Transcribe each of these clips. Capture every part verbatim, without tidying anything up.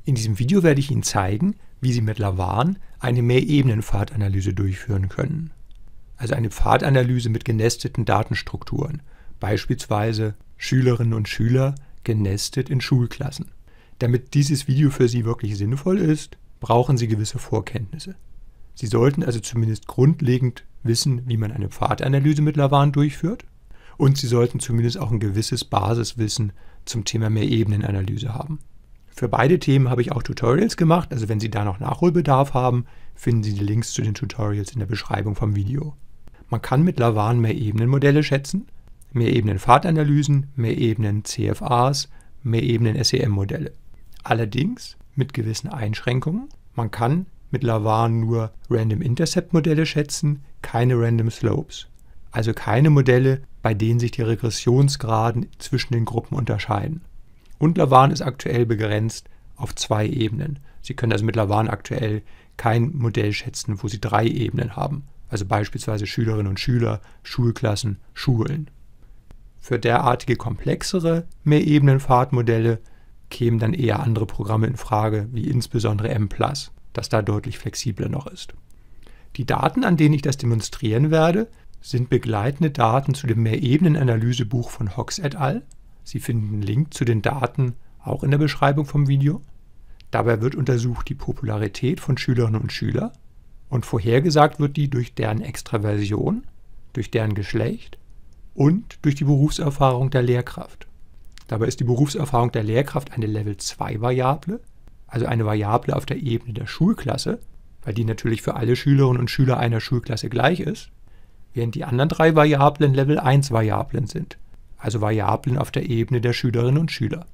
In diesem Video werde ich Ihnen zeigen, wie Sie mit Lavaan eine Mehrebenen-Pfadanalyse durchführen können. Also eine Pfadanalyse mit genesteten Datenstrukturen, beispielsweise Schülerinnen und Schüler genestet in Schulklassen. Damit dieses Video für Sie wirklich sinnvoll ist, brauchen Sie gewisse Vorkenntnisse. Sie sollten also zumindest grundlegend wissen, wie man eine Pfadanalyse mit Lavaan durchführt, und Sie sollten zumindest auch ein gewisses Basiswissen zum Thema Mehrebenenanalyse haben. Für beide Themen habe ich auch Tutorials gemacht, also wenn Sie da noch Nachholbedarf haben, finden Sie die Links zu den Tutorials in der Beschreibung vom Video. Man kann mit Lavaan Mehrebenenmodelle schätzen, Mehrebenen-Pfadanalysen, Mehrebenen-C F As, Mehrebenen-S E M-Modelle. Allerdings mit gewissen Einschränkungen. Man kann mit Lavaan nur Random Intercept-Modelle schätzen, keine Random Slopes. Also keine Modelle, bei denen sich die Regressionsgraden zwischen den Gruppen unterscheiden. Und Lavaan ist aktuell begrenzt auf zwei Ebenen. Sie können also mit Lavaan aktuell kein Modell schätzen, wo Sie drei Ebenen haben. Also beispielsweise Schülerinnen und Schüler, Schulklassen, Schulen. Für derartige komplexere Mehrebenen-Pfadmodelle kämen dann eher andere Programme in Frage, wie insbesondere M plus, das da deutlich flexibler noch ist. Die Daten, an denen ich das demonstrieren werde, sind begleitende Daten zu dem Mehrebenenanalysebuch von Hox et al. Sie finden einen Link zu den Daten auch in der Beschreibung vom Video. Dabei wird untersucht die Popularität von Schülerinnen und Schülern und vorhergesagt wird die durch deren Extraversion, durch deren Geschlecht und durch die Berufserfahrung der Lehrkraft. Dabei ist die Berufserfahrung der Lehrkraft eine Level zwei Variable, also eine Variable auf der Ebene der Schulklasse, weil die natürlich für alle Schülerinnen und Schüler einer Schulklasse gleich ist, während die anderen drei Variablen Level eins Variablen sind, also Variablen auf der Ebene der Schülerinnen und Schüler.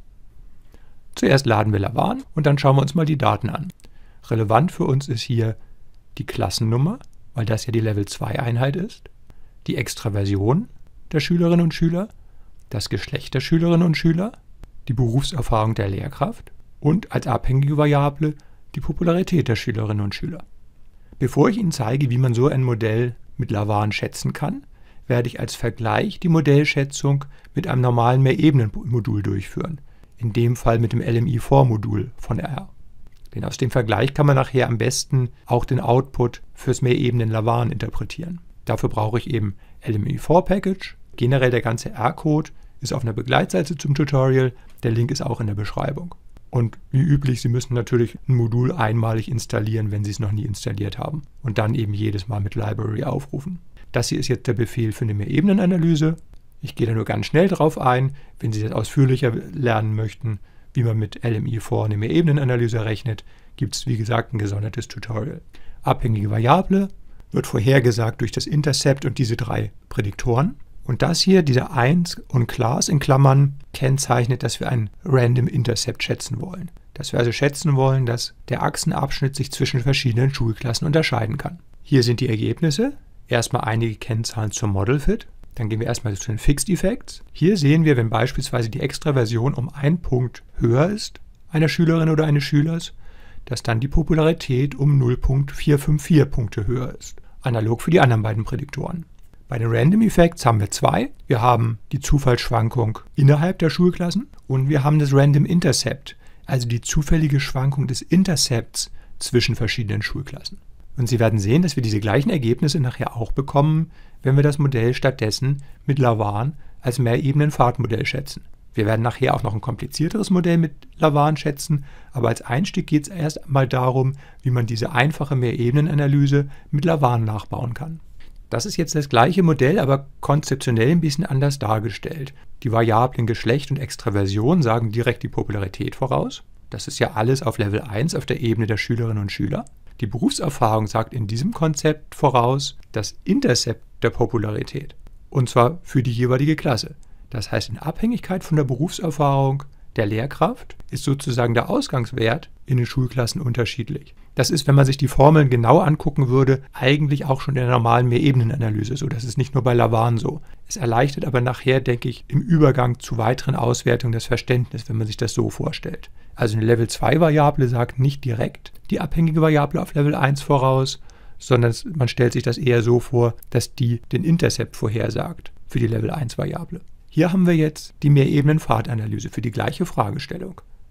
Zuerst laden wir Lavaan und dann schauen wir uns mal die Daten an. Relevant für uns ist hier die Klassennummer, weil das ja die Level zwei Einheit ist, die Extraversion der Schülerinnen und Schüler, das Geschlecht der Schülerinnen und Schüler, die Berufserfahrung der Lehrkraft und als abhängige Variable die Popularität der Schülerinnen und Schüler. Bevor ich Ihnen zeige, wie man so ein Modell mit Lavaan schätzen kann, werde ich als Vergleich die Modellschätzung mit einem normalen Mehrebenenmodul durchführen, in dem Fall mit dem L M I vier Modul von R. Denn aus dem Vergleich kann man nachher am besten auch den Output fürs Mehrebenen-Lavaan interpretieren. Dafür brauche ich eben L M I vier Package. Generell der ganze R-Code ist auf einer Begleitseite zum Tutorial, der Link ist auch in der Beschreibung. Und wie üblich, Sie müssen natürlich ein Modul einmalig installieren, wenn Sie es noch nie installiert haben und dann eben jedes Mal mit Library aufrufen. Das hier ist jetzt der Befehl für eine Mehrebenenanalyse. Ich gehe da nur ganz schnell drauf ein. Wenn Sie das ausführlicher lernen möchten, wie man mit L M I vier eine Mehrebenenanalyse rechnet, gibt es wie gesagt ein gesondertes Tutorial. Abhängige Variable wird vorhergesagt durch das Intercept und diese drei Prädiktoren. Und das hier, dieser eins und Class in Klammern, kennzeichnet, dass wir ein Random Intercept schätzen wollen. Dass wir also schätzen wollen, dass der Achsenabschnitt sich zwischen verschiedenen Schulklassen unterscheiden kann. Hier sind die Ergebnisse. Erstmal einige Kennzahlen zum Model Fit. Dann gehen wir erstmal zu den Fixed Effects. Hier sehen wir, wenn beispielsweise die Extraversion um einen Punkt höher ist, einer Schülerin oder eines Schülers, dass dann die Popularität um null Komma vierhundertfünfundfünfzig Punkte höher ist. Analog für die anderen beiden Prädiktoren. Bei den Random Effects haben wir zwei. Wir haben die Zufallsschwankung innerhalb der Schulklassen und wir haben das Random Intercept, also die zufällige Schwankung des Intercepts zwischen verschiedenen Schulklassen. Und Sie werden sehen, dass wir diese gleichen Ergebnisse nachher auch bekommen, wenn wir das Modell stattdessen mit Lavaan als Mehrebenen-Pfadmodell schätzen. Wir werden nachher auch noch ein komplizierteres Modell mit Lavaan schätzen, aber als Einstieg geht es erst einmal darum, wie man diese einfache Mehrebenenanalyse mit Lavaan nachbauen kann. Das ist jetzt das gleiche Modell, aber konzeptionell ein bisschen anders dargestellt. Die Variablen Geschlecht und Extraversion sagen direkt die Popularität voraus. Das ist ja alles auf Level eins auf der Ebene der Schülerinnen und Schüler. Die Berufserfahrung sagt in diesem Konzept voraus das Intercept der Popularität. Und zwar für die jeweilige Klasse. Das heißt, in Abhängigkeit von der Berufserfahrung der Lehrkraft ist sozusagen der Ausgangswert in den Schulklassen unterschiedlich. Das ist, wenn man sich die Formeln genau angucken würde, eigentlich auch schon in der normalen Mehrebenenanalyse so. Das ist nicht nur bei Lavaan so. Es erleichtert aber nachher, denke ich, im Übergang zu weiteren Auswertungen das Verständnis, wenn man sich das so vorstellt. Also eine Level zwei Variable sagt nicht direkt die abhängige Variable auf Level eins voraus, sondern man stellt sich das eher so vor, dass die den Intercept vorhersagt für die Level eins Variable. Hier haben wir jetzt die Mehrebenen-Pfadanalyse für die gleiche Fragestellung.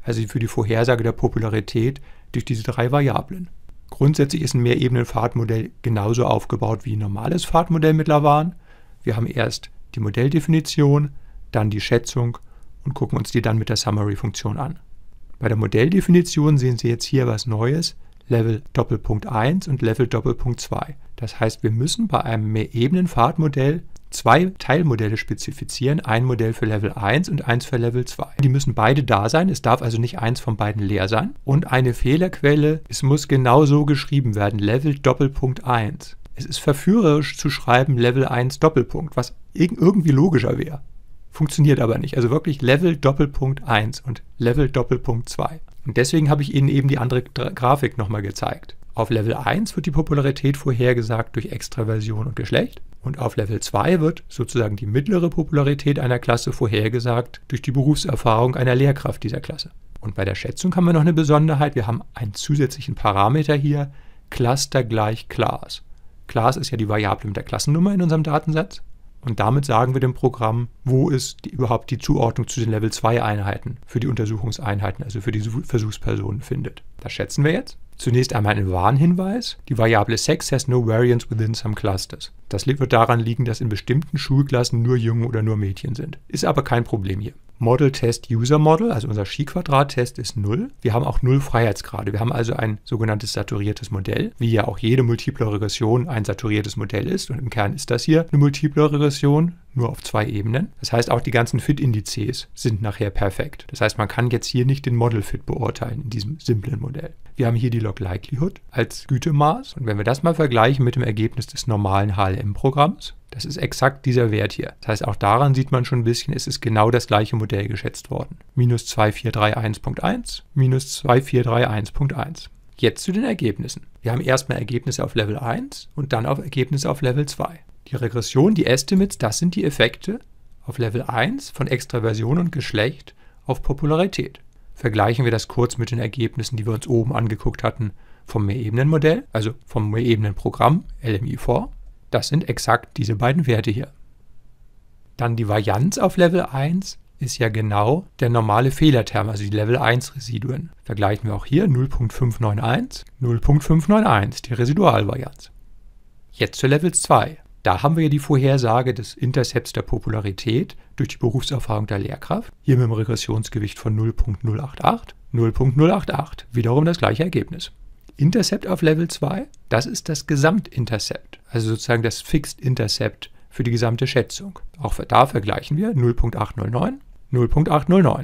also für die Vorhersage der Popularität durch diese drei Variablen. Grundsätzlich ist ein Mehrebenen-Pfadmodell genauso aufgebaut wie ein normales Pfadmodell mit Lavan. Wir haben erst die Modelldefinition, dann die Schätzung und gucken uns die dann mit der Summary-Funktion an. Bei der Modelldefinition sehen Sie jetzt hier was Neues, Level Doppelpunkt eins und Level Doppelpunkt zwei. Das heißt, wir müssen bei einem Mehrebenen-Pfadmodell zwei Teilmodelle spezifizieren, ein Modell für Level eins und eins für Level zwei. Die müssen beide da sein, es darf also nicht eins von beiden leer sein. Und eine Fehlerquelle, es muss genau so geschrieben werden, Level Doppelpunkt eins. Es ist verführerisch zu schreiben Level eins Doppelpunkt, was irgendwie logischer wäre. Funktioniert aber nicht. Also wirklich Level Doppelpunkt eins und Level Doppelpunkt zwei. Und deswegen habe ich Ihnen eben die andere Grafik nochmal gezeigt. Auf Level eins wird die Popularität vorhergesagt durch Extraversion und Geschlecht. Und auf Level zwei wird sozusagen die mittlere Popularität einer Klasse vorhergesagt durch die Berufserfahrung einer Lehrkraft dieser Klasse. Und bei der Schätzung haben wir noch eine Besonderheit. Wir haben einen zusätzlichen Parameter hier, Cluster gleich Class. Class ist ja die Variable mit der Klassennummer in unserem Datensatz. Und damit sagen wir dem Programm, wo ist die, überhaupt die Zuordnung zu den Level zwei Einheiten für die Untersuchungseinheiten, also für die Versuchspersonen findet. Das schätzen wir jetzt. Zunächst einmal ein Warnhinweis. Die Variable Sex has no variance within some clusters. Das wird daran liegen, dass in bestimmten Schulklassen nur Jungen oder nur Mädchen sind. Ist aber kein Problem hier. Model Test User Model, also unser Chi-Quadrat-Test ist null. Wir haben auch null Freiheitsgrade. Wir haben also ein sogenanntes saturiertes Modell, wie ja auch jede multiple Regression ein saturiertes Modell ist. Und im Kern ist das hier eine multiple Regression, nur auf zwei Ebenen. Das heißt, auch die ganzen Fit-Indizes sind nachher perfekt. Das heißt, man kann jetzt hier nicht den Model-Fit beurteilen in diesem simplen Modell. Wir haben hier die Log-Likelihood als Gütemaß. Und wenn wir das mal vergleichen mit dem Ergebnis des normalen H L M-Programms, das ist exakt dieser Wert hier. Das heißt, auch daran sieht man schon ein bisschen, es ist genau das gleiche Modell geschätzt worden. minus zwei vier drei eins Punkt eins, minus zwei vier drei eins Punkt eins. Jetzt zu den Ergebnissen. Wir haben erstmal Ergebnisse auf Level eins und dann auf Ergebnisse auf Level zwei. Die Regression, die Estimates, das sind die Effekte auf Level eins von Extraversion und Geschlecht auf Popularität. Vergleichen wir das kurz mit den Ergebnissen, die wir uns oben angeguckt hatten vom Mehrebenenmodell, also vom Mehrebenenprogramm L M I vier. Das sind exakt diese beiden Werte hier. Dann die Varianz auf Level eins ist ja genau der normale Fehlerterm, also die Level eins Residuen. Vergleichen wir auch hier null Punkt fünf neun eins, null Punkt fünf neun eins, die Residualvarianz. Jetzt zu Level zwei. Da haben wir ja die Vorhersage des Intercepts der Popularität durch die Berufserfahrung der Lehrkraft. Hier mit einem Regressionsgewicht von null Punkt null acht acht, null Punkt null acht acht. Wiederum das gleiche Ergebnis. Intercept auf Level zwei, das ist das Gesamtintercept, also sozusagen das Fixed Intercept für die gesamte Schätzung. Auch da vergleichen wir null Punkt acht null neun, null Punkt acht null neun.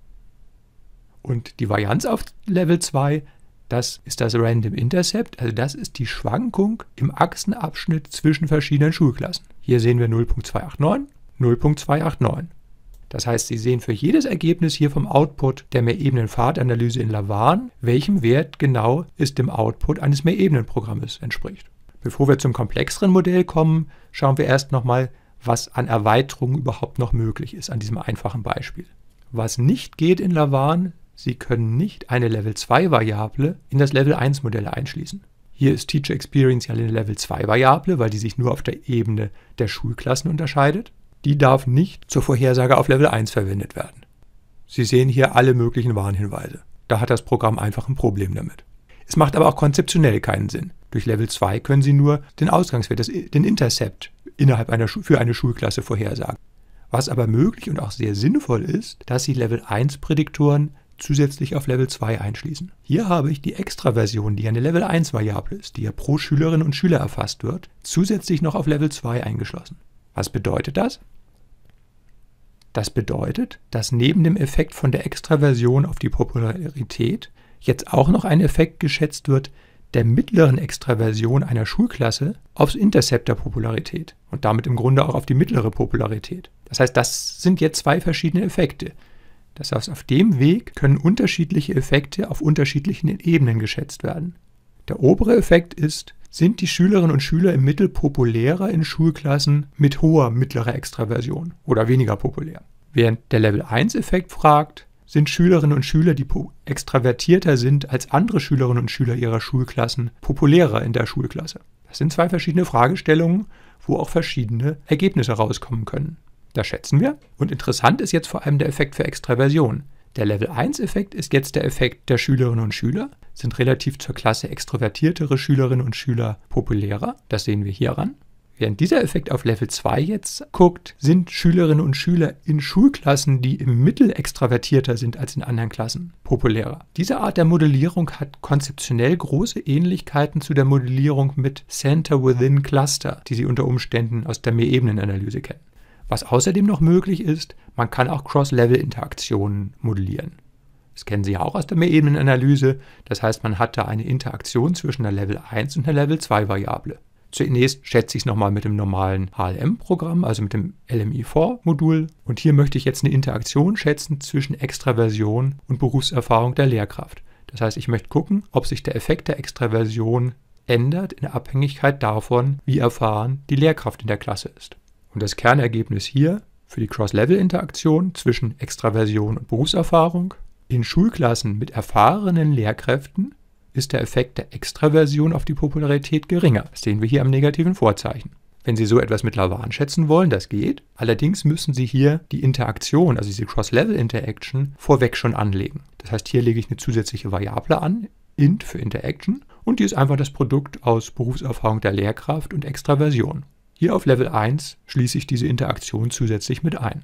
Und die Varianz auf Level zwei, das ist das Random Intercept, also das ist die Schwankung im Achsenabschnitt zwischen verschiedenen Schulklassen. Hier sehen wir null Punkt zwei acht neun, null Punkt zwei acht neun. Das heißt, Sie sehen für jedes Ergebnis hier vom Output der Mehrebenen-Pfadanalyse in Lavan, welchem Wert genau es dem Output eines Mehrebenenprogrammes entspricht. Bevor wir zum komplexeren Modell kommen, schauen wir erst nochmal, was an Erweiterungen überhaupt noch möglich ist an diesem einfachen Beispiel. Was nicht geht in Lavan, Sie können nicht eine Level zwei Variable in das Level eins Modell einschließen. Hier ist Teacher Experience ja eine Level zwei Variable, weil die sich nur auf der Ebene der Schulklassen unterscheidet. Die darf nicht zur Vorhersage auf Level eins verwendet werden. Sie sehen hier alle möglichen Warnhinweise. Da hat das Programm einfach ein Problem damit. Es macht aber auch konzeptionell keinen Sinn. Durch Level zwei können Sie nur den Ausgangswert, das, den Intercept innerhalb einer für eine Schulklasse vorhersagen. Was aber möglich und auch sehr sinnvoll ist, dass Sie Level eins Prädiktoren zusätzlich auf Level zwei einschließen. Hier habe ich die Extraversion, die eine Level eins Variable ist, die ja pro Schülerin und Schüler erfasst wird, zusätzlich noch auf Level zwei eingeschlossen. Was bedeutet das? Das bedeutet, dass neben dem Effekt von der Extraversion auf die Popularität jetzt auch noch ein Effekt geschätzt wird der mittleren Extraversion einer Schulklasse aufs Intercept der Popularität und damit im Grunde auch auf die mittlere Popularität. Das heißt, das sind jetzt zwei verschiedene Effekte. Das heißt, auf dem Weg können unterschiedliche Effekte auf unterschiedlichen Ebenen geschätzt werden. Der obere Effekt ist, sind die Schülerinnen und Schüler im Mittel populärer in Schulklassen mit hoher mittlerer Extraversion oder weniger populär. Während der Level eins Effekt fragt, sind Schülerinnen und Schüler, die extravertierter sind als andere Schülerinnen und Schüler ihrer Schulklassen, populärer in der Schulklasse. Das sind zwei verschiedene Fragestellungen, wo auch verschiedene Ergebnisse rauskommen können. Das schätzen wir. Und interessant ist jetzt vor allem der Effekt für Extraversion. Der Level eins Effekt ist jetzt der Effekt der Schülerinnen und Schüler. Sind relativ zur Klasse extrovertiertere Schülerinnen und Schüler populärer. Das sehen wir hieran. Während dieser Effekt auf Level zwei jetzt guckt, sind Schülerinnen und Schüler in Schulklassen, die im Mittel extravertierter sind als in anderen Klassen, populärer. Diese Art der Modellierung hat konzeptionell große Ähnlichkeiten zu der Modellierung mit Center Within Cluster, die Sie unter Umständen aus der Mehrebenenanalyse kennen. Was außerdem noch möglich ist, man kann auch Cross-Level-Interaktionen modellieren. Das kennen Sie ja auch aus der Mehrebenenanalyse. Das heißt, man hat da eine Interaktion zwischen einer Level eins und einer Level zwei Variable. Zunächst schätze ich es nochmal mit dem normalen H L M-Programm, also mit dem L M I vier Modul. Und hier möchte ich jetzt eine Interaktion schätzen zwischen Extraversion und Berufserfahrung der Lehrkraft. Das heißt, ich möchte gucken, ob sich der Effekt der Extraversion ändert in Abhängigkeit davon, wie erfahren die Lehrkraft in der Klasse ist. Und das Kernergebnis hier für die Cross-Level-Interaktion zwischen Extraversion und Berufserfahrung in Schulklassen mit erfahrenen Lehrkräften ist der Effekt der Extraversion auf die Popularität geringer. Das sehen wir hier am negativen Vorzeichen. Wenn Sie so etwas mit Lavan schätzen wollen, das geht. Allerdings müssen Sie hier die Interaktion, also diese Cross-Level-Interaction, vorweg schon anlegen. Das heißt, hier lege ich eine zusätzliche Variable an, int für Interaction, und die ist einfach das Produkt aus Berufserfahrung der Lehrkraft und Extraversion. Hier auf Level eins schließe ich diese Interaktion zusätzlich mit ein.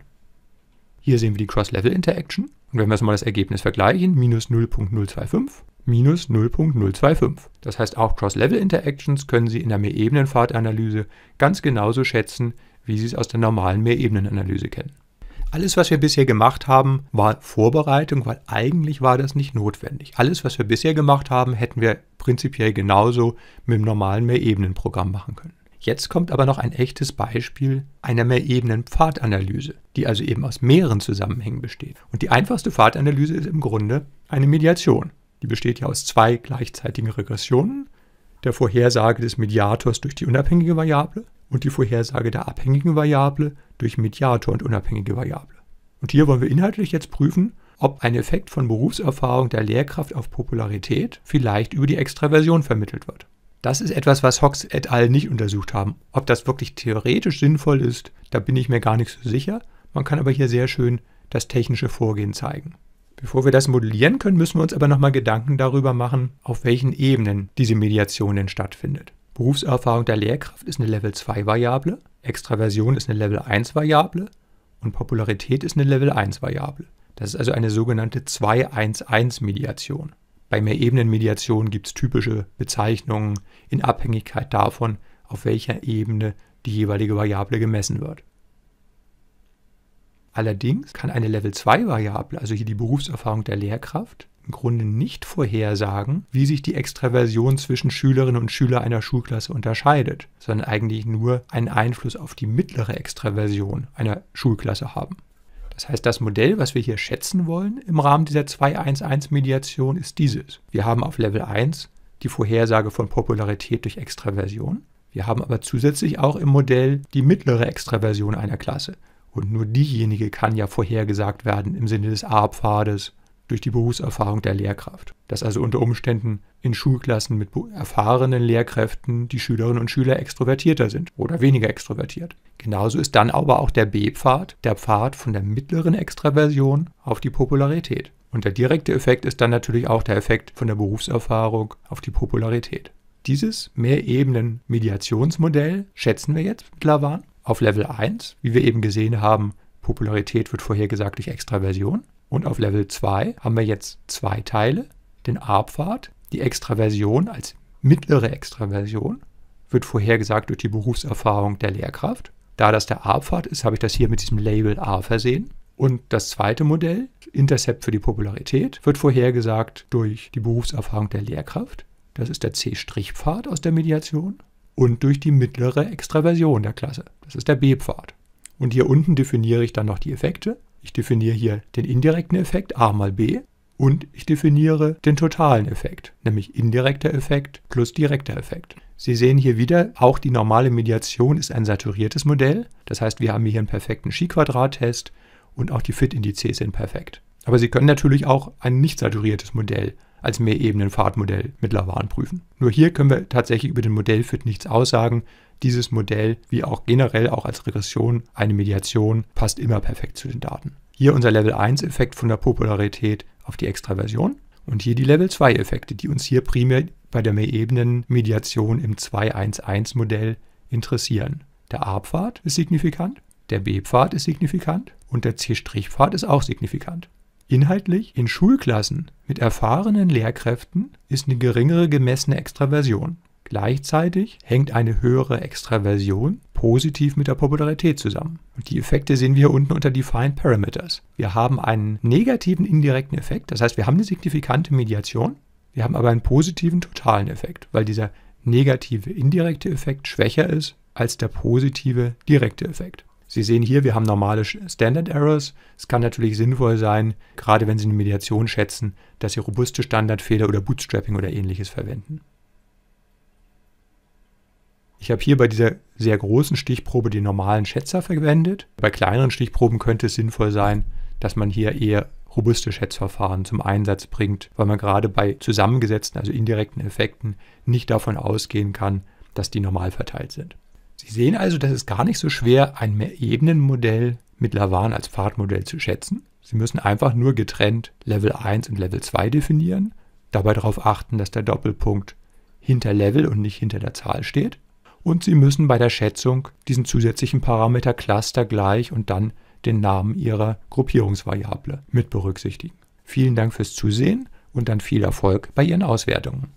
Hier sehen wir die Cross-Level-Interaction. Und wenn wir jetzt mal das Ergebnis vergleichen, minus null Komma null zwei fünf, minus null Komma null zwei fünf. Das heißt, auch Cross-Level-Interactions können Sie in der Mehrebenenpfadanalyse ganz genauso schätzen, wie Sie es aus der normalen Mehrebenenanalyse kennen. Alles, was wir bisher gemacht haben, war Vorbereitung, weil eigentlich war das nicht notwendig. Alles, was wir bisher gemacht haben, hätten wir prinzipiell genauso mit dem normalen Mehrebenenprogramm machen können. Jetzt kommt aber noch ein echtes Beispiel einer Mehrebenenpfadanalyse, die also eben aus mehreren Zusammenhängen besteht. Und die einfachste Pfadanalyse ist im Grunde eine Mediation. Die besteht ja aus zwei gleichzeitigen Regressionen, der Vorhersage des Mediators durch die unabhängige Variable und die Vorhersage der abhängigen Variable durch Mediator und unabhängige Variable. Und hier wollen wir inhaltlich jetzt prüfen, ob ein Effekt von Berufserfahrung der Lehrkraft auf Popularität vielleicht über die Extraversion vermittelt wird. Das ist etwas, was Hox et al. Nicht untersucht haben. Ob das wirklich theoretisch sinnvoll ist, da bin ich mir gar nicht so sicher. Man kann aber hier sehr schön das technische Vorgehen zeigen. Bevor wir das modellieren können, müssen wir uns aber nochmal Gedanken darüber machen, auf welchen Ebenen diese Mediation denn stattfindet. Berufserfahrung der Lehrkraft ist eine Level zwei Variable, Extraversion ist eine Level eins Variable und Popularität ist eine Level eins Variable. Das ist also eine sogenannte zwei eins eins Mediation. Bei Mehrebenenmediation gibt es typische Bezeichnungen in Abhängigkeit davon, auf welcher Ebene die jeweilige Variable gemessen wird. Allerdings kann eine Level zwei Variable, also hier die Berufserfahrung der Lehrkraft, im Grunde nicht vorhersagen, wie sich die Extraversion zwischen Schülerinnen und Schülern einer Schulklasse unterscheidet, sondern eigentlich nur einen Einfluss auf die mittlere Extraversion einer Schulklasse haben. Das heißt, das Modell, was wir hier schätzen wollen im Rahmen dieser zwei eins eins Mediation, ist dieses. Wir haben auf Level eins die Vorhersage von Popularität durch Extraversion. Wir haben aber zusätzlich auch im Modell die mittlere Extraversion einer Klasse. Und nur diejenige kann ja vorhergesagt werden im Sinne des A-Pfades durch die Berufserfahrung der Lehrkraft. Dass also unter Umständen in Schulklassen mit erfahrenen Lehrkräften die Schülerinnen und Schüler extrovertierter sind oder weniger extrovertiert. Genauso ist dann aber auch der B-Pfad, der Pfad von der mittleren Extraversion auf die Popularität. Und der direkte Effekt ist dann natürlich auch der Effekt von der Berufserfahrung auf die Popularität. Dieses Mehrebenen-Mediationsmodell schätzen wir jetzt mit Lavan auf Level eins, wie wir eben gesehen haben, Popularität wird vorhergesagt durch Extraversion. Und auf Level zwei haben wir jetzt zwei Teile, den A-Pfad, die Extraversion als mittlere Extraversion wird vorhergesagt durch die Berufserfahrung der Lehrkraft. Da das der A-Pfad ist, habe ich das hier mit diesem Label A versehen. Und das zweite Modell, Intercept für die Popularität, wird vorhergesagt durch die Berufserfahrung der Lehrkraft. Das ist der C'-Pfad aus der Mediation. Und durch die mittlere Extraversion der Klasse. Das ist der B-Pfad. Und hier unten definiere ich dann noch die Effekte. Ich definiere hier den indirekten Effekt A mal B und ich definiere den totalen Effekt, nämlich indirekter Effekt plus direkter Effekt. Sie sehen hier wieder, auch die normale Mediation ist ein saturiertes Modell. Das heißt, wir haben hier einen perfekten Chi-Quadrat-Test und auch die Fit-Indizes sind perfekt. Aber Sie können natürlich auch ein nicht saturiertes Modell als Mehrebenen-Pfadmodell mit Lavan prüfen. Nur hier können wir tatsächlich über den Modellfit nichts aussagen. Dieses Modell, wie auch generell auch als Regression, eine Mediation, passt immer perfekt zu den Daten. Hier unser Level eins Effekt von der Popularität auf die Extraversion und hier die Level zwei Effekte, die uns hier primär bei der Mehrebenenmediation im zwei eins eins Modell interessieren. Der A-Pfad ist signifikant, der B-Pfad ist signifikant und der C'-Pfad ist auch signifikant. Inhaltlich, in Schulklassen mit erfahrenen Lehrkräften ist eine geringere gemessene Extraversion. Gleichzeitig hängt eine höhere Extraversion positiv mit der Popularität zusammen. Und die Effekte sehen wir hier unten unter Defined Parameters. Wir haben einen negativen indirekten Effekt, das heißt, wir haben eine signifikante Mediation, wir haben aber einen positiven totalen Effekt, weil dieser negative indirekte Effekt schwächer ist als der positive direkte Effekt. Sie sehen hier, wir haben normale Standard Errors. Es kann natürlich sinnvoll sein, gerade wenn Sie eine Mediation schätzen, dass Sie robuste Standardfehler oder Bootstrapping oder ähnliches verwenden. Ich habe hier bei dieser sehr großen Stichprobe den normalen Schätzer verwendet. Bei kleineren Stichproben könnte es sinnvoll sein, dass man hier eher robuste Schätzverfahren zum Einsatz bringt, weil man gerade bei zusammengesetzten, also indirekten Effekten nicht davon ausgehen kann, dass die normal verteilt sind. Sie sehen also, das ist gar nicht so schwer, ein Mehrebenenmodell mit Lavaan als Pfadmodell zu schätzen. Sie müssen einfach nur getrennt Level eins und Level zwei definieren, dabei darauf achten, dass der Doppelpunkt hinter Level und nicht hinter der Zahl steht. Und Sie müssen bei der Schätzung diesen zusätzlichen Parameter Cluster gleich und dann den Namen Ihrer Gruppierungsvariable mit berücksichtigen. Vielen Dank fürs Zusehen und dann viel Erfolg bei Ihren Auswertungen.